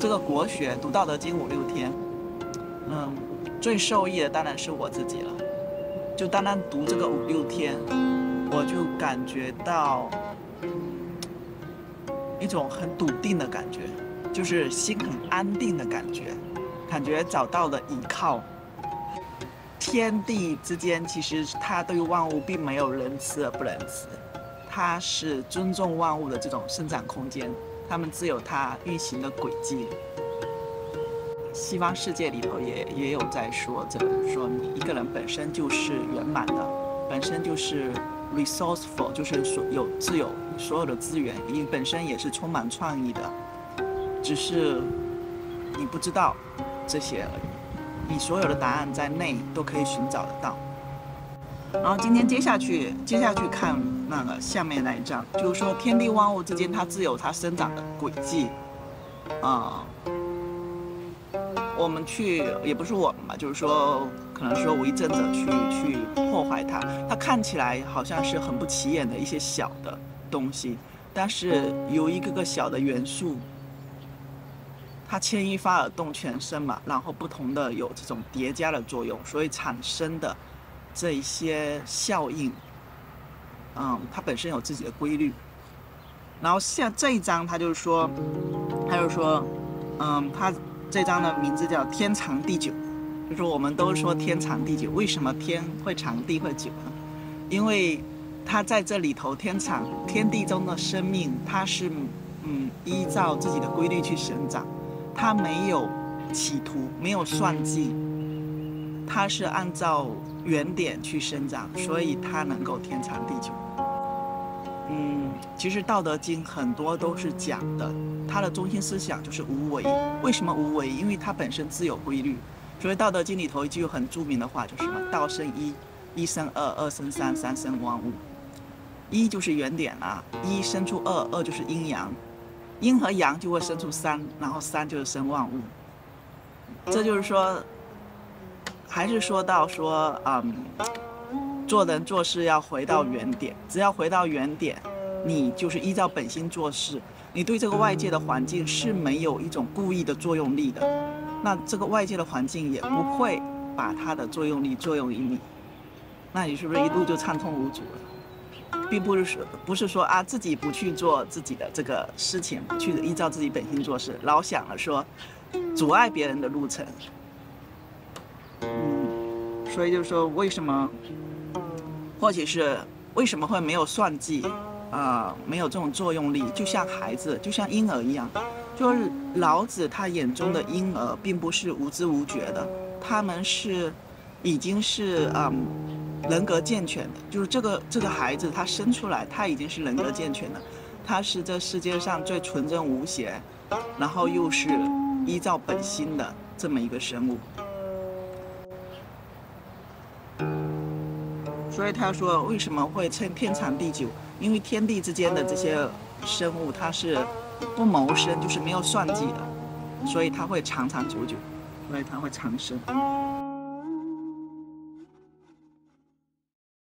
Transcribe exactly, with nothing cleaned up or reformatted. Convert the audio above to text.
这个国学，读《道德经》五六天，嗯，最受益的当然是我自己了。就单单读这个五六天，我就感觉到一种很笃定的感觉，就是心很安定的感觉，感觉找到了依靠。天地之间，其实它对万物并没有仁慈而不仁慈，它是尊重万物的这种生长空间，它们自有它运行的轨迹。西方世界里头也也有在说这个，说你一个人本身就是圆满的，本身就是 resourceful， 就是所有自有所有的资源，你本身也是充满创意的，只是你不知道这些而已。你所有的答案在内都可以寻找得到。然后今天接下去接下去看那个下面那一章，就是说天地万物之间它自有它生长的轨迹，啊、呃。我们去也不是我们吧，就是说，可能说为政者去去破坏它，它看起来好像是很不起眼的一些小的东西，但是由一个个小的元素，它牵一发而动全身嘛，然后不同的有这种叠加的作用，所以产生的这一些效应，嗯，它本身有自己的规律。然后像这一章，它就是说，它就是说，嗯，它。这章的名字叫“天长地久”，就是我们都说天长地久，为什么天会长，地会久呢？因为它在这里头，天长天地中的生命，它是嗯依照自己的规律去生长，它没有企图，没有算计，它是按照原点去生长，所以它能够天长地久。嗯，其实《道德经》很多都是讲的，它的中心思想就是无为。为什么无为？因为它本身自有规律。所以《道德经》里头一句很著名的话就是什么？道生一，一生二，二生三，三生万物。一就是原点啊，一生出二，二就是阴阳，阴和阳就会生出三，然后三就是生万物。这就是说，还是说到说，嗯。做人做事要回到原点，只要回到原点，你就是依照本心做事，你对这个外界的环境是没有一种故意的作用力的，那这个外界的环境也不会把它的作用力作用于你，那你是不是一路就畅通无阻了？并不是说不是说啊自己不去做自己的这个事情，去依照自己本心做事，老想了说阻碍别人的路程。嗯，所以就是说为什么？或者是为什么会没有算计，啊、呃，没有这种作用力？就像孩子，就像婴儿一样，就是老子他眼中的婴儿，并不是无知无觉的，他们是已经是嗯人格健全的。就是这个这个孩子他生出来，他已经是人格健全的，他是这世界上最纯真无邪，然后又是依照本心的这么一个生物。所以他说，为什么会称天长地久？因为天地之间的这些生物，它是不谋生，就是没有算计的，所以它会长长久久，所以它会长生。